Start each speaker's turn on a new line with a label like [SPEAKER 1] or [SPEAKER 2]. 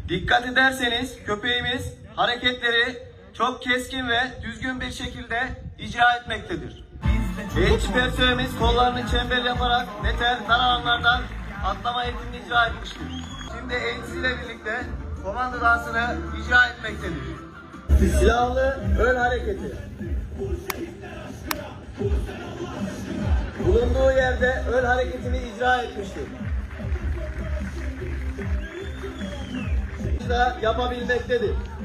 [SPEAKER 1] Dikkat ederseniz köpeğimiz hareketleri çok keskin ve düzgün bir şekilde icra etmektedir. Eğitçi personelimiz kollarını çember yaparak neter dar alanlardan atlama eğitimini icra etmiştir. Şimdi eğitisiyle birlikte komando dansını icra etmektedir. Silahlı ön hareketi. Bulunduğu yerde ön hareketini icra etmiştir. Yapabilmektedir.